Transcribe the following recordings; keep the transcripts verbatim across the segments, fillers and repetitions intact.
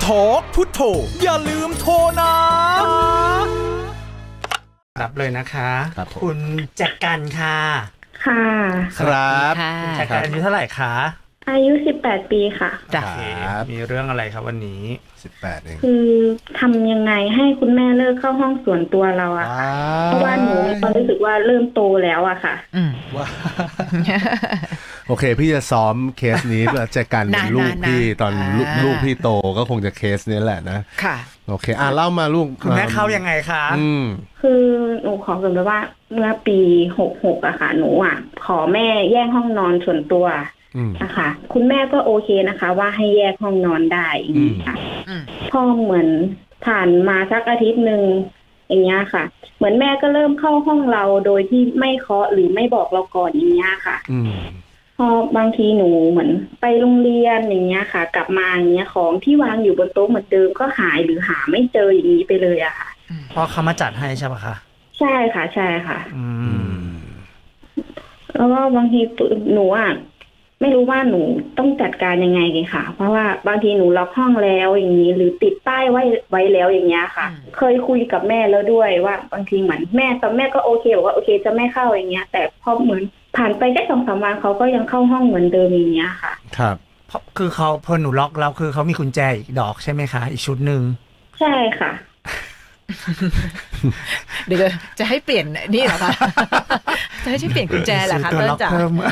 ทอกพุทโธอย่าลืมโทรนะรับเลยนะคะคุณแจ็คกันค่ะค่ะครับแจ็คกันอายุเท่าไหร่คะอายุสิบแปดปีค่ะจ้ะมีเรื่องอะไรครับวันนี้สิบแปดเองคือทำยังไงให้คุณแม่เลิกเข้าห้องส่วนตัวเราอะค่ะเพราะว่าหนูมีความรู้สึกว่าเริ่มโตแล้วอะค่ะว้าโอเคพี่จะซ้อมเคสนี้แล้วแจ็คกันเป็นลูกพี่ตอนลูกพี่โตก็คงจะเคสนี้แหละนะค่ะโอเคอ่ะเล่ามาลูกคุณแม่เข้ายังไงคะอืมคือหนูขอเกริ่นไว้ว่าเมื่อปีหกหกอะค่ะหนูอะขอแม่แยกห้องนอนส่วนตัวนะคะคุณแม่ก็โอเคนะคะว่าให้แยกห้องนอนได้ค่ะพ่อเหมือนผ่านมาสักอาทิตย์หนึ่งอย่างเงี้ยค่ะเหมือนแม่ก็เริ่มเข้าห้องเราโดยที่ไม่เคาะหรือไม่บอกเราก่อนอย่างเงี้ยค่ะพอบางทีหนูเหมือนไปโรงเรียนอย่างเงี้ยค่ะกลับมาอย่างเงี้ยของที่วางอยู่บนโต๊ะเหมือนเดิมก็หายหรือหาไม่เจออย่างนี้ไปเลยอะค่ะพอเขามาจัดให้ใช่ปะคะใช่ค่ะใช่ค่ะอืมแล้วก็บางทีหนูอะไม่รู้ว่าหนูต้องจัดการยังไงเลยค่ะเพราะว่าบางทีหนูล็อกห้องแล้วอย่างนี้หรือติดป้ายไว้ไว้แล้วอย่างเงี้ยค่ะเคยคุยกับแม่แล้วด้วยว่าบางทีเหมือนแม่ตอนแม่ก็โอเคบอกว่าโอเคจะไม่เข้าอย่างเงี้ยแต่พอเหมือนผ่านไปแค่สองสามวันเขาก็ยังเข้าห้องเหมือนเดิมอย่างเงี้ยค่ะครับเพราะคือเขาพอหนูล็อกแล้วคือเขามีกุญแจอีกดอกใช่ไหมคะอีกชุดหนึ่งใช่ค่ะเดี๋ยวจะให้เปลี่ยนนี่เหรอคะจะให้เปลี่ยนกุญแจเหรอคะต้นจ๋า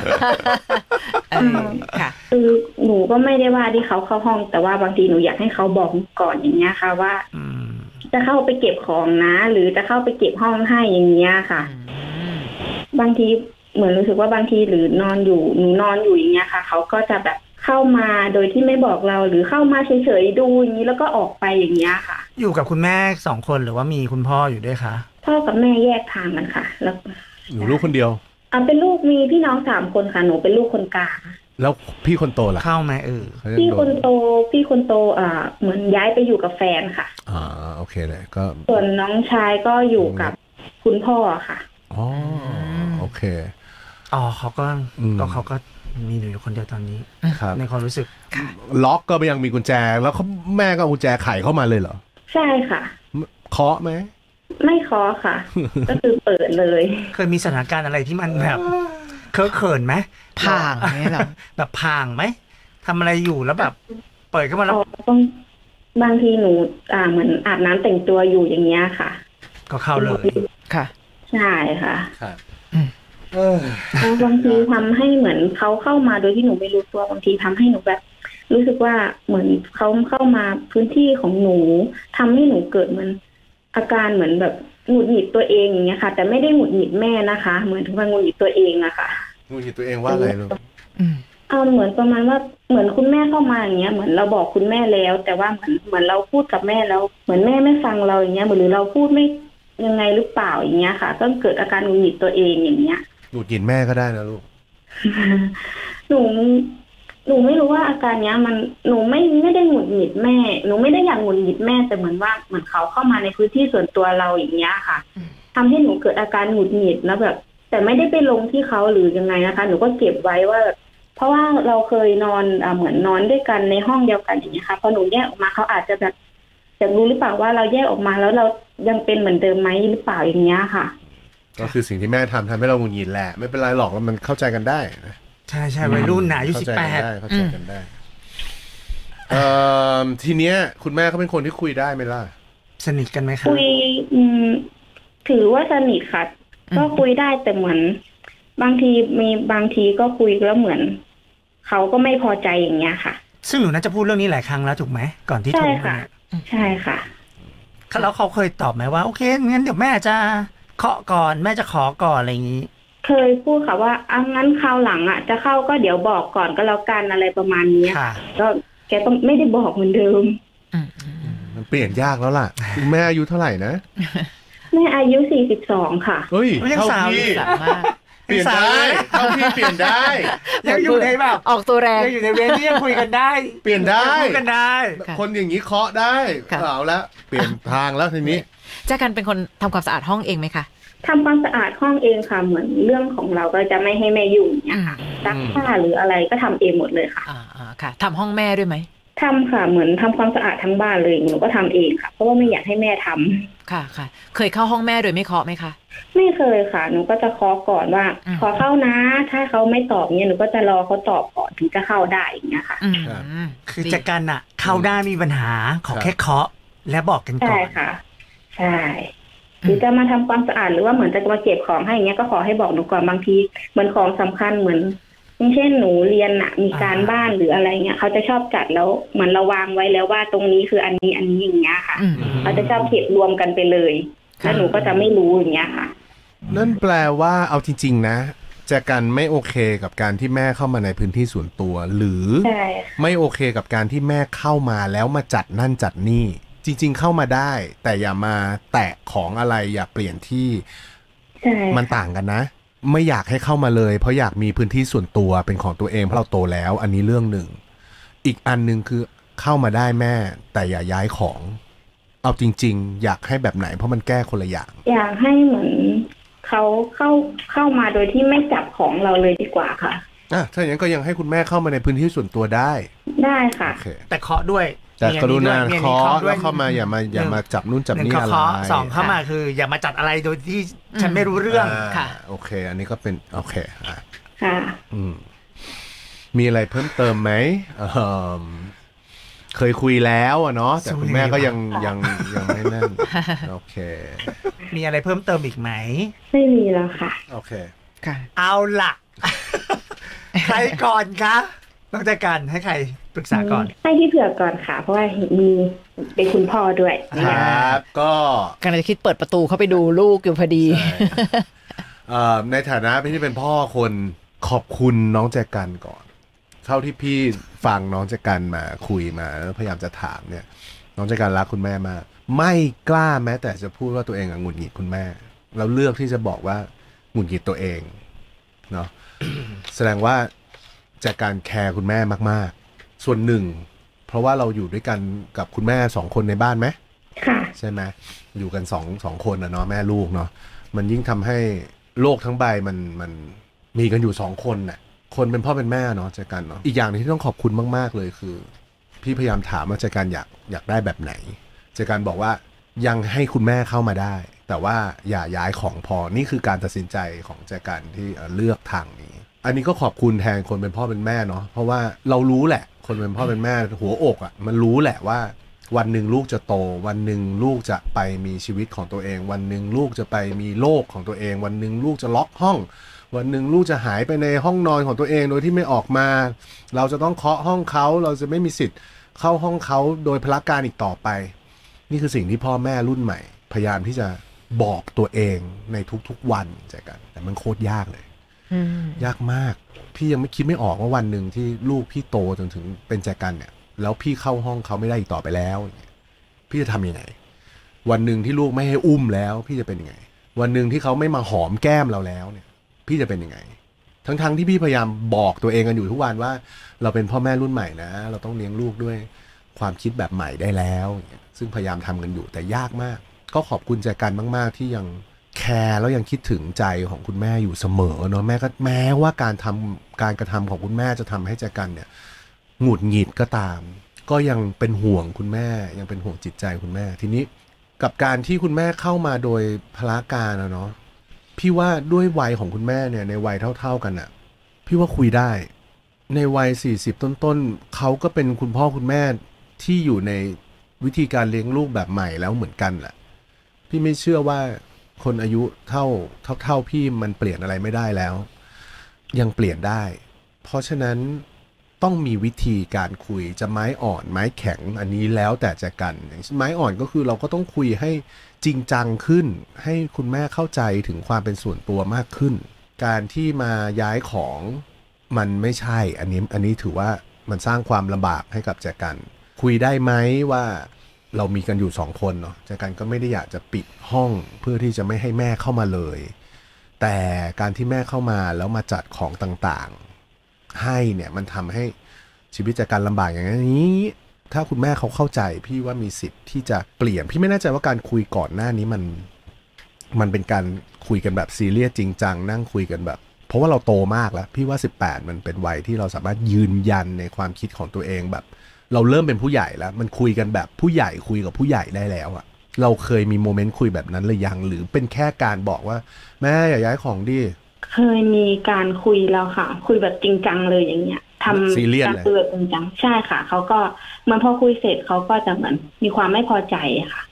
ค่ะคือหนูก็ไม่ได้ว่าที่เขาเข้าห้องแต่ว่าบางทีหนูอยากให้เขาบอกก่อนอย่างเงี้ยค่ะว่าจะเข้าไปเก็บของนะหรือจะเข้าไปเก็บห้องให้อย่างเงี้ยค่ะบางทีเหมือนรู้สึกว่าบางทีหรือนอนอยู่หนูนอนอยู่อย่างเงี้ยค่ะเขาก็จะแบบเข้ามาโดยที่ไม่บอกเราหรือเข้ามาเฉยๆดูอย่างนี้แล้วก็ออกไปอย่างเงี้ยค่ะอยู่กับคุณแม่สองคนหรือว่ามีคุณพ่ออยู่ด้วยคะพ่อกับแม่แยกทางกันค่ะแล้วหนูลูกคนเดียวอ่าเป็นลูกมีพี่น้องสามคนค่ะหนูเป็นลูกคนกลางแล้วพี่คนโตล่ะเข้าไหมเออพี่คนโตพี่คนโตอ่าเหมือนย้ายไปอยู่กับแฟนค่ะอ่าโอเคเลยก็ส่วนน้องชายก็อยู่กับคุณพ่อค่ะอ๋อโอเคอ๋อเขาก็ก็เขาก็มีหนูอยู่คนเดียวตอนนี้ในความรู้สึกล็อกก็ยังมีกุญแจแล้วเขาแม่ก็เอากุญแจไขเข้ามาเลยเหรอใช่ค่ะเคาะไหมไม่เคาะค่ะ ก็คือเปิดเลยเคยมีสถานการณ์อะไรที่มันแบบเคอะเขินไหมผ่างไหมหรอแบบผ่างไหมทำอะไรอยู่แล้วแบบเปิดเข้ามาแล้วต้องบางทีหนูอ่าเหมือนอาบน้ำแต่งตัวอยู่อย่างเงี้ยค่ะก็เข้าเลยค่ะใช่ค่ะครับแล้วบางทีทำให้เหมือนเขาเข้ามาโดยที่หนูไม่รู้ตัวบางทีทำให้หนูแบบรู้สึกว่าเหมือนเขาเข้ามาพื้นที่ของหนูทำให้หนูเกิดมันอาการเหมือนแบบหงุดหงิดตัวเองอย่างเงี้ยค่ะแต่ไม่ได้หงุดหงิดแม่นะคะเหมือนถึงว่าหงุดหงิดตัวเองอะค่ะหงุดหงิดตัวเองว่าอะไรลูกเอาเหมือนประมาณว่าเหมือนคุณแม่เข้ามาอย่างเงี้ยเหมือนเราบอกคุณแม่แล้วแต่ว่าเหมือนเหมือนเราพูดกับแม่แล้วเหมือนแม่ไม่ฟังเราอย่างเงี้ยหรือเราพูดไม่ยังไงหรือเปล่าอย่างเงี้ยค่ะก็เกิดอาการหงุดหงิดตัวเองอย่างเงี้ยหงุดหงิดแม่ก็ได้นะลูกหนูหนูไม่รู้ว่าอาการเนี้ยมันหนูไม่ไม่ได้หงุดหงิดแม่หนูไม่ได้อยากหงุดหงิดแม่แต่เหมือนว่าเหมือนเขาเข้ามาในพื้นที่ส่วนตัวเราอย่างเงี้ยค่ะทำให้หนูเกิดอาการหงุดหงิดแล้วแบบแต่ไม่ได้ไปลงที่เขาหรือยังไงนะคะหนูก็เก็บไว้ว่าเพราะว่าเราเคยนอนอ่าเหมือนนอนด้วยกันในห้องเดียวกันอย่างเงี้ยค่ะพอหนูแยกออกมาเขาอาจจะแบบจะรู้หรือเปล่าว่าเราแยกออกมาแล้วเรายังเป็นเหมือนเดิมไหมหรือเปล่าอย่างเงี้ยค่ะก็คือสิ่งที่แม่ทำทำให้เราหงุดหงิดแหละไม่เป็นไรหรอกแล้วมันเข้าใจกันได้นะใช่ใช่วัยรุ่นนะอายุสิบแปดเข้าใจกันได้เอ่อทีเนี้ยคุณแม่เขาเป็นคนที่คุยได้ไหมล่ะสนิทกันไหมคะคุยถือว่าสนิทค่ะก็คุยได้แต่เหมือนบางทีมีบางทีก็คุยแล้วเหมือนเขาก็ไม่พอใจอย่างเงี้ยค่ะซึ่งหนูน่าจะพูดเรื่องนี้หลายครั้งแล้วถูกไหมก่อนที่โทรมาใช่ค่ะแล้วเขาเคยตอบไหมว่าโอเคงั้นเดี๋ยวแม่จะเคาะก่อนแม่จะขอก่อนอะไรอย่างนี้เคยพูดค่ะว่าอ่ะงั้นคราวหลังอ่ะจะเข้าก็เดี๋ยวบอกก่อนก็แล้วกันอะไรประมาณนี้ก็แกต้องไม่ได้บอกเหมือนเดิมมันเปลี่ยนยากแล้วล่ะคุณแม่อายุเท่าไหร่นะแม่อายุสี่สิบสองค่ะเฮ้ยเท่าพี่เปลี่ยนได้เท่าพี่เปลี่ยนได้ยังอยู่ในแบบออกตัวแรงยังอยู่ในเวรที่ยังคุยกันได้เปลี่ยนได้คุยกันได้คนอย่างนี้เคาะได้เอาแล้วเปลี่ยนทางแล้วทีนี้แจ้กันเป็นคนทำความสะอาดห้องเองไหมคะทำความสะอาดห้องเองค่ะเหมือนเรื่องของเราก็จะไม่ให้แม่ยุ่งเนี่ยค่ะซักผ้าหรืออะไรก็ทำเองหมดเลยค่ะอ่าค่ะทำห้องแม่ด้วยไหมทำค่ะเหมือนทำความสะอาดทั้งบ้านเลยหนูก็ทำเองค่ะเพราะว่าไม่อยากให้แม่ทำค่ะค่ะเคยเข้าห้องแม่โดยไม่เคาะไหมคะไม่เคยค่ะหนูก็จะเคาะก่อนว่าขอเข้านะถ้าเขาไม่ตอบเนี่ยหนูก็จะรอเขาตอบก่อนถึงจะเข้าได้อย่างเงี้ยค่ะคือจากกันอะเข้าได้มีปัญหาขอแค่เคาะและบอกกันก่อนใช่ค่ะใช่หรือจะมาทำความสะอาดหรือว่าเหมือนจะมาเก็บของให้อย่างเงี้ยก็ขอให้บอกหนูก่อนบางทีเหมือนของสำคัญเหมือนอย่างเช่นหนูเรียนอะมีการบ้านหรืออะไรเงี้ยเขาจะชอบจัดแล้วเหมือนเราวางไว้แล้วว่าตรงนี้คืออันนี้อันนี้อย่างเงี้ยค่ะเขาจะชอบเก็บรวมกันไปเลยแล้วหนูก็จะไม่รู้อย่างเงี้ยค่ะนั่นแปลว่าเอาจริงๆนะแจกันไม่โอเคกับการที่แม่เข้ามาในพื้นที่ส่วนตัวหรือไม่โอเคกับการที่แม่เข้ามาแล้วมาจัดนั่นจัดนี่จริงๆเข้ามาได้แต่อย่ามาแตะของอะไรอย่าเปลี่ยนที่มันต่างกันนะไม่อยากให้เข้ามาเลยเพราะอยากมีพื้นที่ส่วนตัวเป็นของตัวเองเพราะเราโตแล้วอันนี้เรื่องหนึ่งอีกอันนึงคือเข้ามาได้แม่แต่อย่าย้ายของเอาจริงๆอยากให้แบบไหนเพราะมันแก้คนละอย่างอยากให้เหมือนเขาเข้าเข้ามาโดยที่ไม่จับของเราเลยดีกว่าค่ะอ่ะถ้าอย่างนั้นก็ยังให้คุณแม่เข้ามาในพื้นที่ส่วนตัวได้ได้ค่ะแต่เคาะด้วยแต่กรุณาเคาะแล้วเข้ามาอย่ามาอย่ามาจับนู่นจับนี่อะไรสองเข้ามาคืออย่ามาจัดอะไรโดยที่ฉันไม่รู้เรื่องค่ะโอเคอันนี้ก็เป็นโอเคอ่ะค่ะอืมมีอะไรเพิ่มเติมไหมเคยคุยแล้วอะเนาะแต่คุณแม่ก็ยังยังยังไม่นั่นโอเคมีอะไรเพิ่มเติมอีกไหมไม่มีแล้วค่ะโอเคค่ะเอาล่ะใครก่อนคะนอกจากกันให้ใครปรึกษาก่อนให้ที่เผื่อก่อนค่ะเพราะว่ามีเป็นคุณพ่อด้วยครับก็กำลังจะคิดเปิดประตูเข้าไปดูลูกอยู่พอดีในฐานะที่เป็นพ่อคนขอบคุณน้องแจกันก่อนเท่าที่พี่ฟังน้องแจกันมาคุยมาแล้วพยายามจะถามเนี่ยน้องแจกันรักคุณแม่มากไม่กล้าแม้แต่จะพูดว่าตัวเองหงุดหงิดคุณแม่แล้วเลือกที่จะบอกว่าหงุดหงิดตัวเองเนาะ แสดงว่าจากการแคร์คุณแม่มากๆส่วนหนึ่งเพราะว่าเราอยู่ด้วยกันกับคุณแม่สองคนในบ้านไหมค่ะใช่ไหมอยู่กันสองสองคนนะเนาะแม่ลูกเนาะมันยิ่งทำให้โลกทั้งใบมันมันมีกันอยู่สองคนน่ะคนเป็นพ่อเป็นแม่เนาะจากกันเนาะอีกอย่างนึงที่ต้องขอบคุณมากๆเลยคือพี่พยายามถามว่าจากการอยากอยากได้แบบไหนจากการบอกว่ายังให้คุณแม่เข้ามาได้แต่ว่าอย่าย้ายของพอนี่คือการตัดสินใจของจากการที่เลือกทางนี้อันนี้ก็ขอบคุณแทนคนเป็นพ่อเป็นแม่เนาะเพราะว่าเรารู้แหละคนเป็นพ่อเป็นแม่หัวอกอ่ะมันรู้แหละว่าวันหนึ่งลูกจะโตวันหนึ่งลูกจะไปมีชีวิตของตัวเองวันหนึ่งลูกจะไปมีโลกของตัวเองวันหนึ่งลูกจะล็อกห้องวันหนึ่งลูกจะหายไปในห้องนอนของตัวเองโดยที่ไม่ออกมาเราจะต้องเคาะห้องเขาเราจะไม่มีสิทธิ์เข้าห้องเขาโดยพละการอีกต่อไปนี่คือสิ่งที่พ่อแม่รุ่นใหม่พยายามที่จะบอกตัวเองในทุกๆวันใจกันแต่มันโคตรยากเลยยากมากพี่ยังไม่คิดไม่ออกว่าวันหนึ่งที่ลูกพี่โตจนถึงเป็นแจกันเนี่ยแล้วพี่เข้าห้องเขาไม่ได้อีกต่อไปแล้วพี่จะทำยังไงวันหนึ่งที่ลูกไม่ให้อุ้มแล้วพี่จะเป็นยังไงวันหนึ่งที่เขาไม่มาหอมแก้มเราแล้วเนี่ยพี่จะเป็นยังไงทั้งๆ ท, ที่พี่พยายามบอกตัวเองกันอยู่ทุกวันว่าเราเป็นพ่อแม่รุ่นใหม่นะเราต้องเลี้ยงลูกด้วยความคิดแบบใหม่ได้แล้วซึ่งพยายามทำกันอยู่แต่ยากมากก็ขอบคุณแจกันมากๆที่ยังแคร์แล้วยังคิดถึงใจของคุณแม่อยู่เสมอเนาะแม่ก็แม้ว่าการทำการกระทำของคุณแม่จะทำให้แจกันเนี่ยหงุดหงิดก็ตามก็ยังเป็นห่วงคุณแม่ยังเป็นห่วงจิตใจคุณแม่ทีนี้กับการที่คุณแม่เข้ามาโดยพละการนะเนาะพี่ว่าด้วยวัยของคุณแม่เนี่ยในวัยเท่าๆกันอะพี่ว่าคุยได้ในวัยสี่สิบต้นๆเขาก็เป็นคุณพ่อคุณแม่ที่อยู่ในวิธีการเลี้ยงลูกแบบใหม่แล้วเหมือนกันแหละพี่ไม่เชื่อว่าคนอายุเท่าเท่าเท่าพี่มันเปลี่ยนอะไรไม่ได้แล้วยังเปลี่ยนได้เพราะฉะนั้นต้องมีวิธีการคุยจะไม้อ่อนไม้แข็งอันนี้แล้วแต่จะกันไม้อ่อนก็คือเราก็ต้องคุยให้จริงจังขึ้นให้คุณแม่เข้าใจถึงความเป็นส่วนตัวมากขึ้นการที่มาย้ายของมันไม่ใช่อันนี้อันนี้ถือว่ามันสร้างความลำบากให้กับแจกันคุยได้ไหมว่าเรามีกันอยู่สองคนเนาะแจกันก็ไม่ได้อยากจะปิดห้องเพื่อที่จะไม่ให้แม่เข้ามาเลยแต่การที่แม่เข้ามาแล้วมาจัดของต่างๆให้เนี่ยมันทำให้ชีวิตแจกันลำบากอย่างนี้ถ้าคุณแม่เขาเข้าใจพี่ว่ามีสิทธิ์ที่จะเปลี่ยนพี่ไม่แน่ใจว่าการคุยก่อนหน้านี้มันมันเป็นการคุยกันแบบซีเรียสจริงจังนั่งคุยกันแบบเพราะว่าเราโตมากแล้วพี่ว่าสิบแปดมันเป็นวัยที่เราสามารถยืนยันในความคิดของตัวเองแบบเราเริ่มเป็นผู้ใหญ่แล้วมันคุยกันแบบผู้ใหญ่คุยกับผู้ใหญ่ได้แล้วอะเราเคยมีโมเมนต์คุยแบบนั้นหรือยังหรือเป็นแค่การบอกว่าแม่อย่าย้ายของดิเคยมีการคุยแล้วค่ะคุยแบบจริงจังเลยอย่างเงี้ยทำซีเรียสเลยจริงจังใช่ค่ะเขาก็เหมือนพอคุยเสร็จเขาก็จะเหมือนมีความไม่พอใจค่ะ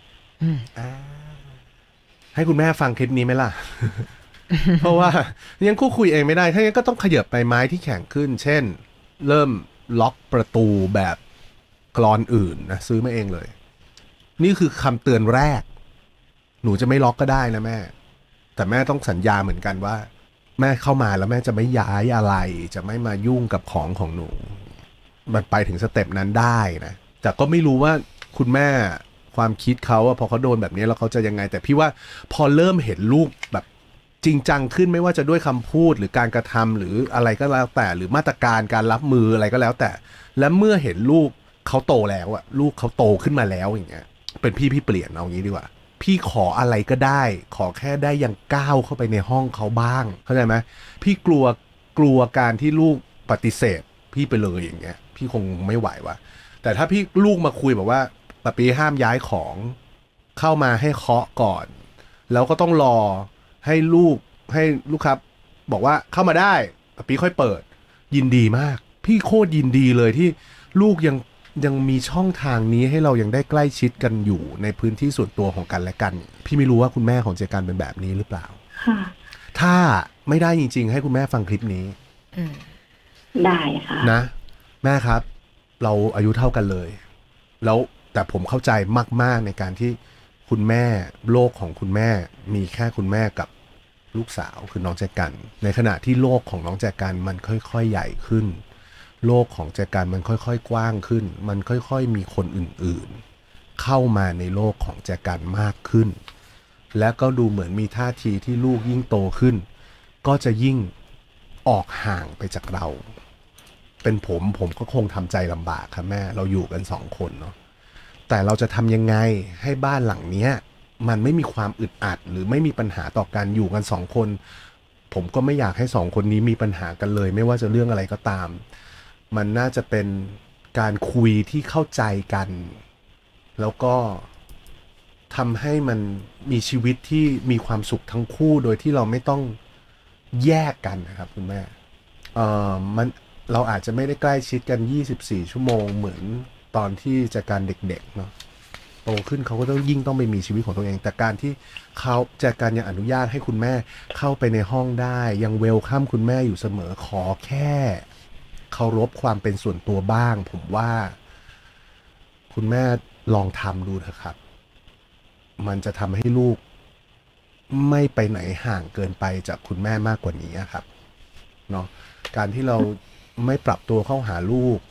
ให้คุณแม่ฟังคลิปนี้ไหมล่ะ เพราะว่ายังคู่คุยเองไม่ได้ถ้างั้นก็ต้องขยับไปไม้ที่แข็งขึ้นเช่นเริ่มล็อกประตูแบบกลอนอื่นนะซื้อมาเองเลยนี่คือคำเตือนแรกหนูจะไม่ล็อกก็ได้นะแม่แต่แม่ต้องสัญญาเหมือนกันว่าแม่เข้ามาแล้วแม่จะไม่ย้ายอะไรจะไม่มายุ่งกับของของหนูมันไปถึงสเต็ปนั้นได้นะแต่ก็ไม่รู้ว่าคุณแม่ความคิดเขาอะพอเขาโดนแบบนี้แล้วเขาจะยังไงแต่พี่ว่าพอเริ่มเห็นลูกแบบจริงจังขึ้นไม่ว่าจะด้วยคำพูดหรือการกระทำหรืออะไรก็แล้วแต่หรือมาตรการการรับมืออะไรก็แล้วแต่และเมื่อเห็นลูกเขาโตแล้วอะลูกเขาโตขึ้นมาแล้วอย่างเงี้ยเป็นพี่พี่เปลี่ยนเอางี้ดีกว่าพี่ขออะไรก็ได้ขอแค่ได้ยังก้าวเข้าไปในห้องเขาบ้างเข้าใจไหมพี่กลัวกลัวการที่ลูกปฏิเสธพี่ไปเลยอย่างเงี้ยพี่คงไม่ไหวว่ะแต่ถ้าพี่ลูกมาคุยแบบว่าปะปีห้ามย้ายของเข้ามาให้เคาะก่อนแล้วก็ต้องรอให้ลูกให้ลูกครับบอกว่าเข้ามาได้ปะปีค่อยเปิดยินดีมากพี่โคตรยินดีเลยที่ลูกยังยังมีช่องทางนี้ให้เรายังได้ใกล้ชิดกันอยู่ในพื้นที่ส่วนตัวของกันและกันพี่ไม่รู้ว่าคุณแม่ของเจกันเป็นแบบนี้หรือเปล่าค่ะถ้าไม่ได้จริงๆให้คุณแม่ฟังคลิปนี้ได้ค่ะนะแม่ครับเราอายุเท่ากันเลยแล้วแต่ผมเข้าใจมากๆในการที่คุณแม่โลกของคุณแม่มีแค่คุณแม่กับลูกสาวคือน้องแจกันในขณะที่โลกของน้องแจกันมันค่อยๆใหญ่ขึ้นโลกของแจกันมันค่อยๆกว้างขึ้นมันค่อยๆมีคนอื่นๆเข้ามาในโลกของแจกันมากขึ้นและก็ดูเหมือนมีท่าทีที่ลูกยิ่งโตขึ้นก็จะยิ่งออกห่างไปจากเราเป็นผมผมก็คงทำใจลำบากครับแม่เราอยู่กันสองคนเนาะแต่เราจะทำยังไงให้บ้านหลังเนี้ยมันไม่มีความอึดอัดหรือไม่มีปัญหาต่อการอยู่กันสองคนผมก็ไม่อยากให้สองคนนี้มีปัญหากันเลยไม่ว่าจะเรื่องอะไรก็ตามมันน่าจะเป็นการคุยที่เข้าใจกันแล้วก็ทำให้มันมีชีวิตที่มีความสุขทั้งคู่โดยที่เราไม่ต้องแยกกันนะครับคุณแม่เอ่อมันเราอาจจะไม่ได้ใกล้ชิดกันยี่สิบสี่ชั่วโมงเหมือนตอนที่จากการเด็กๆเนาะโตขึ้นเขาก็ต้องยิ่งต้องไปมีชีวิตของตัวเองแต่การที่เขาจากการยังอนุญาตให้คุณแม่เข้าไปในห้องได้ยังเวลคัมคุณแม่อยู่เสมอขอแค่เคารพความเป็นส่วนตัวบ้างผมว่าคุณแม่ลองทำดูเถอะครับมันจะทำให้ลูกไม่ไปไหนห่างเกินไปจากคุณแม่มากกว่านี้ครับเนาะการที่เราไม่ปรับตัวเข้าหาลูก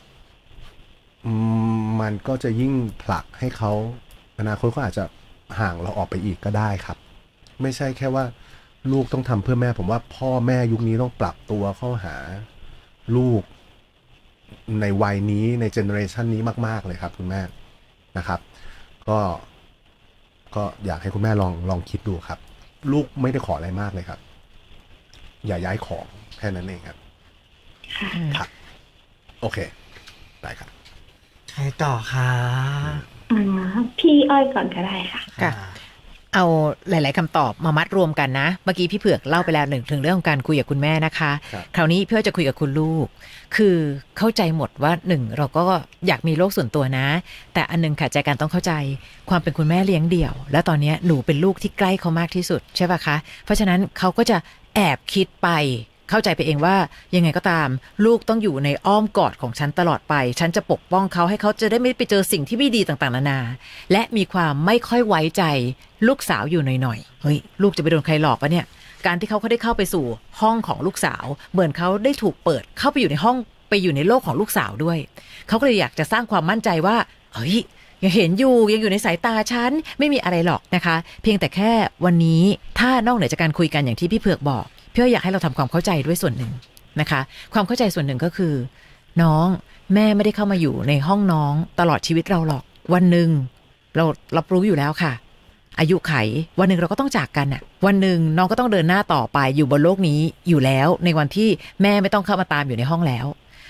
มันก็จะยิ่งผลักให้เขาอนาคตเขาอาจจะห่างเราออกไปอีกก็ได้ครับไม่ใช่แค่ว่าลูกต้องทำเพื่อแม่ผมว่าพ่อแม่ยุคนี้ต้องปรับตัวเข้าหาลูกในวัยนี้ในเจเนอเรชันนี้มากๆเลยครับคุณแม่นะครับก็ก็อยากให้คุณแม่ลองลองคิดดูครับลูกไม่ได้ขออะไรมากเลยครับอย่าย้ายของแค่นั้นเองครับครับโอเคได้ครับใครต่อคะอ่าพี่อ้อยก่อนก็ได้ค่ะค่ะเอาหลายๆคำตอบมามัดรวมกันนะเมื่อกี้พี่เผือกเล่าไปแล้วหนึ่งถึงเรื่องของการคุยกับคุณแม่นะคะคราวนี้เพื่อจะคุยกับคุณลูกคือเข้าใจหมดว่าหนึ่งเราก็อยากมีโลกส่วนตัวนะแต่อันนึงค่ะใจการต้องเข้าใจความเป็นคุณแม่เลี้ยงเดี่ยวและตอนนี้หนูเป็นลูกที่ใกล้เขามากที่สุดใช่ป่ะคะเพราะฉะนั้นเขาก็จะแอบคิดไปเข้าใจไปเองว่ายังไงก็ตามลูกต้องอยู่ในอ้อมกอดของฉันตลอดไปฉันจะปกป้องเขาให้เขาจะได้ไม่ไปเจอสิ่งที่ไม่ดีต่างๆนานาและมีความไม่ค่อยไว้ใจลูกสาวอยู่หน่อยๆเฮ้ยลูกจะไปโดนใครหลอกปะเนี่ยการที่เขาเขาได้เข้าไปสู่ห้องของลูกสาวเหมือนเขาได้ถูกเปิดเข้าไปอยู่ในห้องไปอยู่ในโลกของลูกสาวด้วยเขาก็เลยอยากจะสร้างความมั่นใจว่าเฮ้ยยังเห็นอยู่ยังอยู่ในสายตาฉันไม่มีอะไรหรอกนะคะเพียงแต่แค่วันนี้ถ้านอกเหนือจากการคุยกันอย่างที่พี่เผือกบอกพี่อยากให้เราทำความเข้าใจด้วยส่วนหนึ่งนะคะความเข้าใจส่วนหนึ่งก็คือน้องแม่ไม่ได้เข้ามาอยู่ในห้องน้องตลอดชีวิตเราหรอกวันหนึ่งเรารับรู้อยู่แล้วค่ะอายุไขวันหนึ่งเราก็ต้องจากกันอ่ะวันหนึ่งน้องก็ต้องเดินหน้าต่อไปอยู่บนโลกนี้อยู่แล้วในวันที่แม่ไม่ต้องเข้ามาตามอยู่ในห้องแล้ว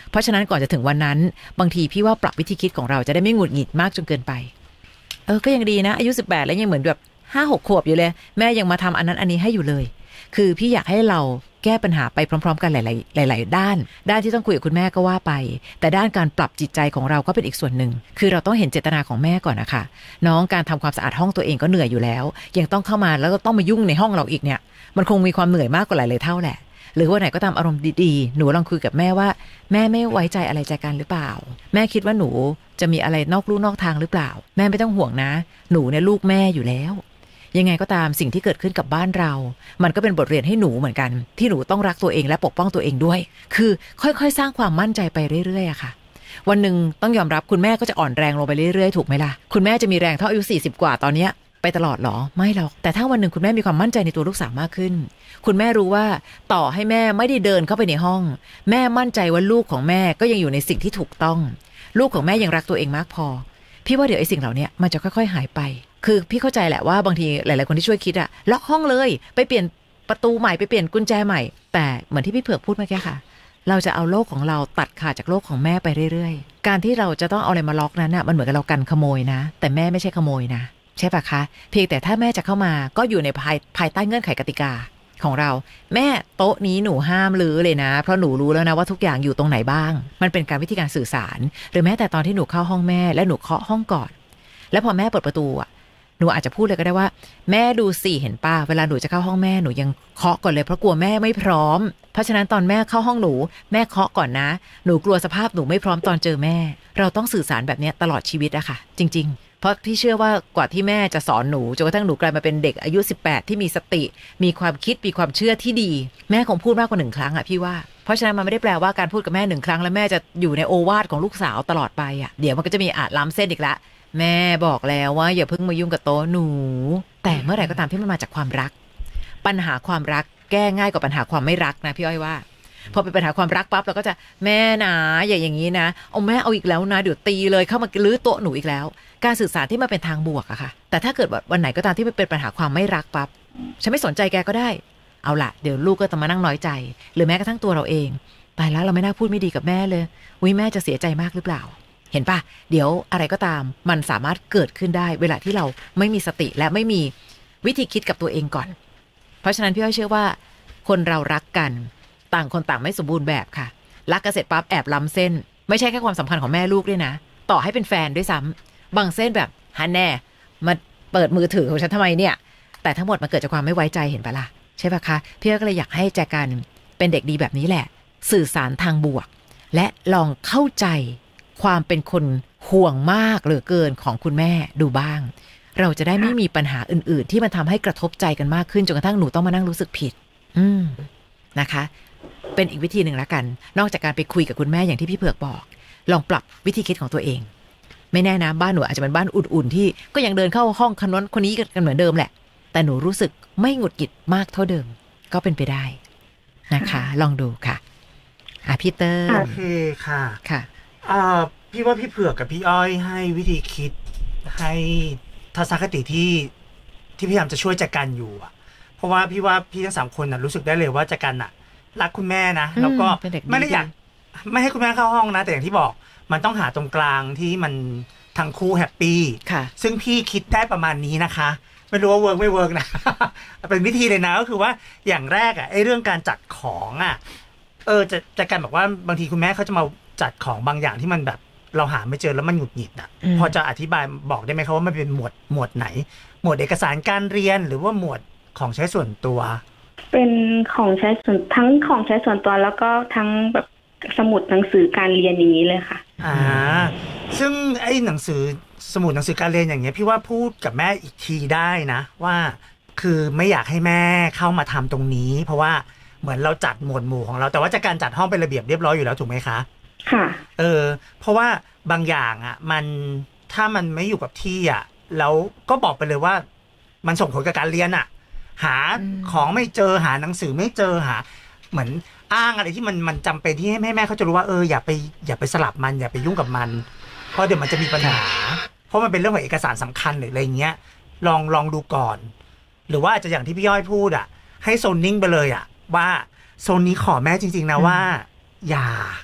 เพราะฉะนั้นก่อนจะถึงวันนั้นบางทีพี่ว่าปรับวิธีคิดของเราจะได้ไม่หงุดหงิดมากจนเกินไปเออก็ยังดีนะอายุสิบแปดแล้วยังเหมือนแบบห้าหกขวบอยู่เลยแม่ยังมาทำอันนั้นอันนี้ให้อยู่เลยคือพี่อยากให้เราแก้ปัญหาไปพร้อมๆกันหลายๆหลายๆด้านด้านที่ต้องคุยกับคุณแม่ก็ว่าไปแต่ด้านการปรับจิตใจของเราก็เป็นอีกส่วนหนึ่งคือเราต้องเห็นเจตนาของแม่ก่อนนะคะน้องการทำความสะอาดห้องตัวเองก็เหนื่อยอยู่แล้วยังต้องเข้ามาแล้วก็ต้องมายุ่งในห้องเราอีกเนี่ยมันคงมีความเหนื่อยมากกว่าหลายๆเท่าแหละหรือว่าไหนก็ตามอารมณ์ดีๆหนูลองคุยกับแม่ว่าแม่ไม่ไว้ใจอะไรใจกันหรือเปล่าแม่คิดว่าหนูจะมีอะไรนอกลู่นอกทางหรือเปล่าแม่ไม่ต้องห่วงนะหนูเนี่ยลูกแม่อยู่แล้วยังไงก็ตามสิ่งที่เกิดขึ้นกับบ้านเรามันก็เป็นบทเรียนให้หนูเหมือนกันที่หนูต้องรักตัวเองและปกป้องตัวเองด้วยคือค่อยๆสร้างความมั่นใจไปเรื่อยๆอะค่ะวันหนึ่งต้องยอมรับคุณแม่ก็จะอ่อนแรงลงไปเรื่อยๆถูกไหมล่ะคุณแม่จะมีแรงเท่าอายุสี่สิบกว่าตอนเนี้ยไปตลอดหรอไม่หรอกแต่ถ้าวันหนึ่งคุณแม่มีความมั่นใจในตัวลูกสาวมากขึ้นคุณแม่รู้ว่าต่อให้แม่ไม่ได้เดินเข้าไปในห้องแม่มั่นใจว่าลูกของแม่ก็ยังอยู่ในสิ่งที่ถูกต้องลูกของแม่ยังรักตัวเองมากพอพี่ว่าเดี๋ยวไอ้สิ่งเหล่านี้มันจะค่อยๆหายไปคือพี่เข้าใจแหละว่าบางทีหลายๆคนที่ช่วยคิดอะล็อกห้องเลยไปเปลี่ยนประตูใหม่ไปเปลี่ยนกุญแจใหม่แต่เหมือนที่พี่เผือกพูดเมื่อกี้ค่ะเราจะเอาโลกของเราตัดขาดจากโลกของแม่ไปเรื่อยๆการที่เราจะต้องเอาอะไรมาล็อกนั้นอะมันเหมือนกับเรากันขโมยนะแต่แม่ไม่ใช่ขโมยนะใช่ปะคะเพียงแต่ถ้าแม่จะเข้ามาก็อยู่ในภายภายใต้เงื่อนไขกติกาของเราแม่โต๊ะนี้หนูห้ามลื้อเลยนะเพราะหนูรู้แล้วนะว่าทุกอย่างอยู่ตรงไหนบ้างมันเป็นการวิธีการสื่อสารหรือแม้แต่ตอนที่หนูเข้าห้องแม่และหนูเคาะห้องก่อนแล้วพอแม่เปิดประตูอ่ะหนูอาจจะพูดเลยก็ได้ว่าแม่ดูสิเห็นป่ะเวลาหนูจะเข้าห้องแม่หนูยังเคาะก่อนเลยเพราะกลัวแม่ไม่พร้อมเพราะฉะนั้นตอนแม่เข้าห้องหนูแม่เคาะก่อนนะหนูกลัวสภาพหนูไม่พร้อมตอนเจอแม่เราต้องสื่อสารแบบนี้ตลอดชีวิตอะค่ะจริงๆเพราะพี่เชื่อว่ากว่าที่แม่จะสอนหนูจนกระทั่งหนูกลายมาเป็นเด็กอายุสิบแปดที่มีสติมีความคิดมีความเชื่อที่ดีแม่คงพูดมากกว่าหนึ่งครั้งอะพี่ว่าเพราะฉะนั้นมันไม่ได้แปลว่าการพูดกับแม่หนึ่งครั้งแล้วแม่จะอยู่ในโอวาทของลูกสาวตลอดไปอะเดี๋ยวมันก็จะมีอาจล้ำเส้นอีกละแม่บอกแล้วว่าอย่าเพิ่งมายุ่งกับโต๊ะหนูแต่เมื่อไหร่ก็ตามที่มันมาจากความรักปัญหาความรักแก้ง่ายกว่าปัญหาความไม่รักนะพี่อ้อยว่าพอเป็นปัญหาความรักปั๊บเราก็จะแม่นะอย่าอย่างนี้นะเอาแม่เอาอีกแล้วนะเดี๋ยวตีเลยเข้ามาลื้อโต๊ะหนูอีกแล้วการสื่อสารที่มันเป็นทางบวกอะค่ะแต่ถ้าเกิดวันไหนก็ตามที่มันเป็นปัญหาความไม่รักปั๊บฉันไม่สนใจแกก็ได้เอาล่ะเดี๋ยวลูกก็จะมานั่งน้อยใจหรือแม้กระทั่งตัวเราเองตายแล้วเราไม่น่าพูดไม่ดีกับแม่เลยวิแม่จะเสียใจมากหรือเปล่าเห็นปะเดี๋ยวอะไรก็ตามมันสามารถเกิดขึ้นได้เวลาที่เราไม่มีสติและไม่มีวิธีคิดกับตัวเองก่อนเพราะฉะนั้นพี่อ้อยเชื่อว่าคนเรารักกันต่างคนต่างไม่สมบูรณ์แบบค่ะรักกันเสร็จปั๊บแอบล้ำเส้นไม่ใช่แค่ความสัมพันธ์ของแม่ลูกด้วยนะต่อให้เป็นแฟนด้วยซ้ำบางเส้นแบบฮันแน่มาเปิดมือถือของฉันทำไมเนี่ยแต่ทั้งหมดมันเกิดจากความไม่ไว้ใจเห็นปะล่ะใช่ปะคะพี่อ้อยก็เลยอยากให้แจกันเป็นเด็กดีแบบนี้แหละสื่อสารทางบวกและลองเข้าใจความเป็นคนห่วงมากเหลือเกินของคุณแม่ดูบ้างเราจะได้ไม่มีปัญหาอื่นๆที่มันทำให้กระทบใจกันมากขึ้นจนกระทั่งหนูต้องมานั่งรู้สึกผิดอืมนะคะเป็นอีกวิธีหนึ่งละกันนอกจากการไปคุยกับคุณแม่อย่างที่พี่เผือกบอกลองปรับวิธีคิดของตัวเองไม่แน่นะบ้านหนูอาจจะเป็นบ้านอุ่นๆที่ก็ยังเดินเข้าห้องคนนั้นคนนี้กันเหมือนเดิมแหละแต่หนูรู้สึกไม่หงุดหงิดมากเท่าเดิมก็เป็นไปได้นะคะลองดูค่ะอ่ะพี่เตอร์โอเคค่ะค่ะอ่าพี่ว่าพี่เผือกกับพี่อ้อยให้วิธีคิดให้ทัศนคติที่ที่พยายามจะช่วยจัดการอยู่อ่ะเพราะว่าพี่ว่าพี่ทั้งสามคนน่ะรู้สึกได้เลยว่าจัดการน่ะรักคุณแม่นะแล้วก็ไม่ได้อยากไม่ให้คุณแม่เข้าห้องนะแต่อย่างที่บอกมันต้องหาตรงกลางที่มันทั้งคู่แฮปปี้ซึ่งพี่คิดได้ประมาณนี้นะคะไม่รู้ว่าเวิร์กไม่เวิร์กนะ เป็นวิธีเลยนะก็คือว่าอย่างแรกอ่ะไอ้เรื่องการจัดของอ่ะเออจะจัดการบอกว่าบางทีคุณแม่เขาจะมาจัดของบางอย่างที่มันแบบเราหาไม่เจอแล้วมันหงุดหงิดอ่ะพอจะอธิบายบอกได้ไหมครับว่ามันเป็นหมวดหมวดไหนหมวดเอกสารการเรียนหรือว่าหมวดของใช้ส่วนตัวเป็นของใช้ส่วนทั้งของใช้ส่วนตัวแล้วก็ทั้งแบบสมุดหนังสือการเรียนอย่างนี้เลยค่ะอ่าซึ่งไอ้หนังสือสมุดหนังสือการเรียนอย่างเงี้ยพี่ว่าพูดกับแม่อีกทีได้นะว่าคือไม่อยากให้แม่เข้ามาทำตรงนี้เพราะว่าเหมือนเราจัดหมวดหมู่ของเราแต่ว่าจากการจัดห้องเป็นระเบียบเรียบร้อยอยู่แล้วถูกไหมคะค่ะเออเพราะว่าบางอย่างอ่ะมันถ้ามันไม่อยู่กับที่อ่ะแล้วก็บอกไปเลยว่ามันส่งผลกับการเรียนอ่ะหาของไม่เจอหาหนังสือไม่เจอหาเหมือนอ้างอะไรที่มันมันจำเป็นที่ให้แม่แม่เขาจะรู้ว่าเอออย่าไปอย่าไปสลับมันอย่าไปยุ่งกับมันเพราะเดี๋ยวมันจะมีปัญหาเพราะมันเป็นเรื่องของเอกสารสำคัญหรืออะไรเงี้ยลองลองดูก่อนหรือว่าอาจจะอย่างที่พี่ย้อยพูดอ่ะให้โซนนิ่งไปเลยอ่ะว่าโซนนี้ขอแม่จริงๆนะว่าอย่า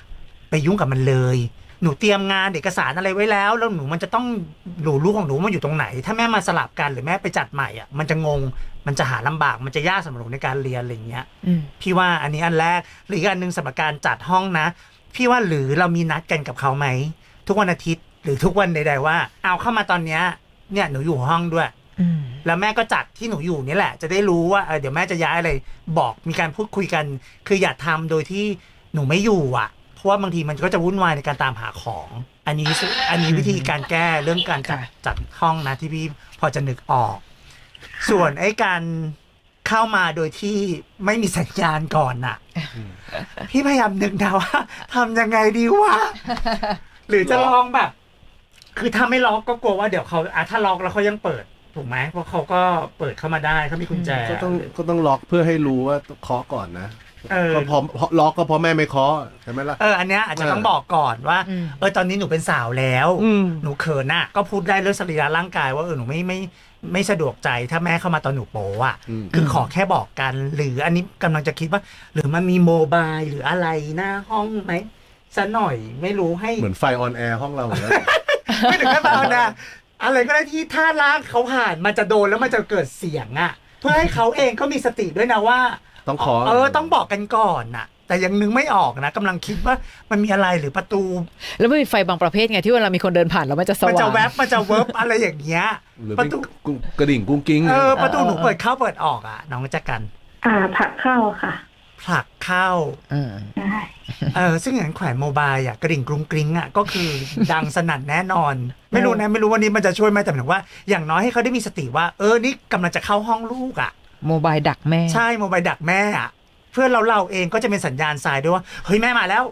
ไปยุ่งกับมันเลยหนูเตรียมงานเอกสารอะไรไว้แล้วแล้วหนูมันจะต้องหนูลูกของหนูมันอยู่ตรงไหนถ้าแม่มาสลับกันหรือแม่ไปจัดใหม่อ่ะมันจะงงมันจะหาลำบากมันจะยากสำหรับหนูในการเรียนอะไรเงี้ยพี่ว่าอันนี้อันแรกหรืออีกอันนึงสำหรับการจัดห้องนะพี่ว่าหรือเรามีนัดกันกับเขาไหมทุกวันอาทิตย์หรือทุกวันใดๆว่าเอาเข้ามาตอนเนี้ยเนี่ยหนูอยู่ห้องด้วยแล้วแม่ก็จัดที่หนูอยู่นี่แหละจะได้รู้ว่าเดี๋ยวแม่จะย้ายอะไรบอกมีการพูดคุยกันคืออย่าทำโดยที่หนูไม่อยู่อ่ะเพราะว่าบางทีมันก็จะวุ่นวายในการตามหาของอันนี้อันนี้วิธีการแก้เรื่องการจัดจัดห้องนะที่พี่พอจะนึกออกส่วนไอ้การเข้ามาโดยที่ไม่มีสัญญาณก่อนน่ะพี่พยายามนึกนะว่าทำยังไงดีวะหรือจะลองแบบคือถ้าไม่ล็อกก็กลัวว่าเดี๋ยวเขาอ่ะถ้าล็อกแล้วเขายังเปิดถูกไหมเพราะเขาก็เปิดเข้ามาได้เขามีกุญแจก็ต้องก็ต้องล็อกเพื่อให้รู้ว่าเคาะก่อนนะก็พอล็อกก็เพราะแม่ไม่เคาะใช่ไหมล่ะเอออันเนี้ยอาจจะต้องบอกก่อนว่าเออตอนนี้หนูเป็นสาวแล้วหนูเขินน่ะก็พูดได้เรื่องสรีระร่างกายว่าเออหนูไม่ไม่ไม่สะดวกใจถ้าแม่เข้ามาตอนหนูโป๊อ่ะคือขอแค่บอกกันหรืออันนี้กำลังจะคิดว่าหรือมันมีโมบายหรืออะไรหน้าห้องไหมซะหน่อยไม่รู้ให้เหมือนไฟออนแอร์ห้องเราเลยไม่ถึงกับไฟออนแอร์อะไรก็ได้ที่ถ้าลากเขาผ่านมันจะโดนแล้วมันจะเกิดเสียงอ่ะเพื่อให้เขาเองก็มีสติด้วยนะว่าต้องขอเออต้องบอกกันก่อนน่ะแต่ยังนึกไม่ออกนะกำลังคิดว่ามันมีอะไรหรือประตูแล้วไม่มีไฟบางประเภทไงที่เวลามีคนเดินผ่านแล้วมันจะสว่างมันจะแวบมันจะเวิร์บอะไรอย่างเงี้ยประตูกระดิ่งกุ้งกิ้งเออประตูหนูเปิดเข้าเปิดออกอ่ะน้องจักกันอ่าผลักเข้าค่ะผลักเข้าใช่เออซึ่งอย่างแขวนโมบายอ่ะกระดิ่งกรุ้งกริ้งอ่ะก็คือดังสนั่นแน่นอนไม่รู้นะไม่รู้วันนี้มันจะช่วยไหมแต่หมายถึงว่าอย่างน้อยให้เขาได้มีสติว่าเออนี่กำลังจะเข้าห้องลูกอ่ะโมบายดักแม่ใช่โมบายดักแม่อ่ะเพื่อเราเราเองก็จะเป็นสัญญาณทรายด้วยว่าเฮ้ยแม่มาแล้ว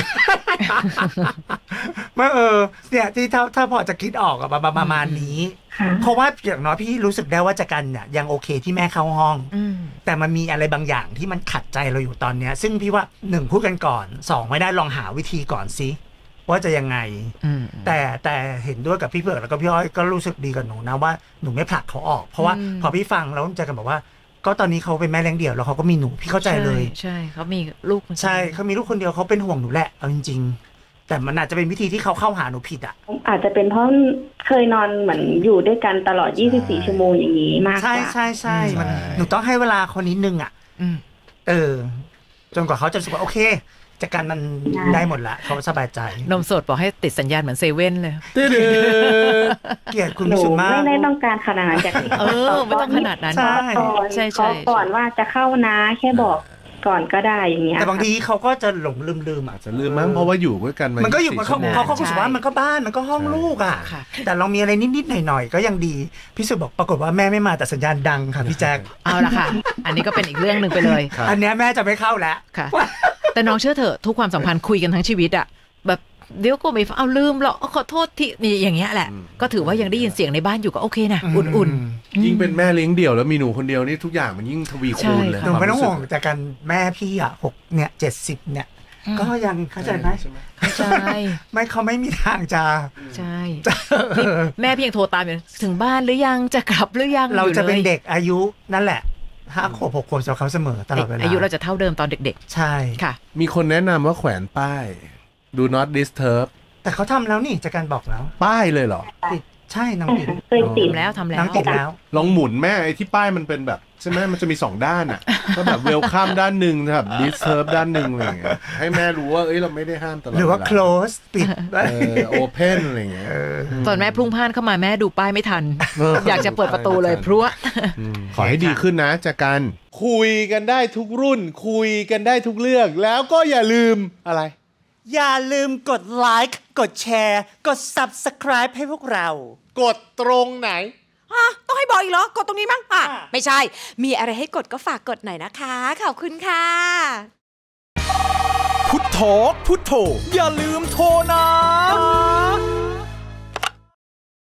เมื่อเออเนี่ยที่ถ้าถ้าพอจะคิดออกอะประมาณนี้เพราะว่าอย่างน้อยพี่รู้สึกได้ว่าจักรเนี่ยยังโอเคที่แม่เข้าห้องแต่มันมีอะไรบางอย่างที่มันขัดใจเราอยู่ตอนเนี้ยซึ่งพี่ว่าหนึ่งพูดกันก่อนสองไม่ได้ลองหาวิธีก่อนสิว่าจะยังไงแต่แต่เห็นด้วยกับพี่เผือกแล้วก็พี่อ้อยก็รู้สึกดีกับหนูนะว่าหนูไม่ผลักเขาออกเพราะว่าพอพี่ฟังแล้วจักรบอกว่าก็ตอนนี้เขาเป็นแม่เลี้ยงเดี่ยวแล้วเขาก็มีหนูพี่เข้าใจเลยใช่เขามีลูกใช่เขามีลูกคนเดียวเขาเป็นห่วงหนูแหละเอาจริงๆแต่มันอาจจะเป็นวิธีที่เขาเข้าหาหนูผิดอ่ะอาจจะเป็นเพราะเคยนอนเหมือนอยู่ด้วยกันตลอดยี่สิบสี่ชั่วโมงอย่างนี้มากกว่าใช่ใช่ใช่หนูต้องให้เวลาคนนิดนึงอ่ะเออจนกว่าเขาจะรู้สึกว่าโอเคจัดการมันได้หมดละเขาสบายใจนมสดบอกให้ติดสัญญาณเหมือนเซเว่นเลยเกลียดคุณสุมาไม่ได้ต้องการขนาดนั้นจากเออไม่ต้องขนาดนั้นใช่ใช่ใช่ก่อนว่าจะเข้านะแค่บอกก่อนก็ได้อย่างเงี้ยแต่บางทีเขาก็จะหลงลืมๆอาจจะลืมมั้งเพราะว่าอยู่ด้วยกันมันก็อยู่กับเขาเขาเขารู้สึกว่ามันก็บ้านมันก็ห้องลูกอ่ะแต่เรามีอะไรนิดๆหน่อยๆก็ยังดีพี่สุบอกปรากฏว่าแม่ไม่มาแต่สัญญาณดังค่ะพี่แจ๊คเอาละค่ะอันนี้ก็เป็นอีกเรื่องนึงไปเลยอันนี้แม่จะไม่เข้าแล้วค่ะแต่น้องเชื่อเถอะทุกความสัมพันธ์คุยกันทั้งชีวิตอ่ะแบบเดี๋ยวก็ไม่เอาลืมหรอกขอโทษที่นี่อย่างเงี้ยแหละก็ถือว่ายังได้ยินเสียงในบ้านอยู่ก็โอเคนะอุ่นๆยิ่งเป็นแม่เลี้ยงเดี่ยวแล้วมีหนูคนเดียวนี่ทุกอย่างมันยิ่งทวีคูณเลยหนูไม่ต้องห่วงจากการแม่พี่อ่ะหกเนี่ยเจ็ดสิบเนี่ยก็ยังเข้าใจไหมเข้าใจไม่เขาไม่มีทางจะใช่แม่พี่ยังโทรตามอยู่ถึงบ้านหรือยังจะกลับหรือยังเราจะเป็นเด็กอายุนั่นแหละห้าขวบหกขวบสำหรับเขาเสมอตลอดเวลาอายุเราจะเท่าเดิมตอนเด็กๆใช่ค่ะมีคนแนะนำว่าแขวนป้าย Do not disturb แต่เขาทำแล้วนี่จากการบอกแล้วป้ายเลยเหรอติดใช่น้องติดเคยติดแล้วทำแล้วติดแล้วลองหมุนแม่ไอ้ที่ป้ายมันเป็นแบบใช่ไหมมันจะมีสองด้านอ่ะก็แบบ welcome ด้านหนึ่งแบบ disturb ด้านหนึ่งอะไรเงี้ยให้แม่รู้ว่าเอ้ยเราไม่ได้ห้ามตลอดหรือว่า close ปิดเออ open อะไรเงี้ยตอนแม่พรุ่งพ่านเข้ามาแม่ดูป้ายไม่ทันอยากจะเปิดประตูเลยพรวดขอให้ดีขึ้นนะจากการคุยกันได้ทุกรุ่นคุยกันได้ทุกเรื่องแล้วก็อย่าลืมอะไรอย่าลืมกดไลค์กดแชร์กด Subscribe ให้พวกเรากดตรงไหนฮะต้องให้บอกอีกเหรอกดตรงนี้มั้งอ่ะไม่ใช่มีอะไรให้กดก็ฝากกดหน่อยนะคะขอบคุณค่ะพุทโธพุทโธอย่าลืมโทรนะ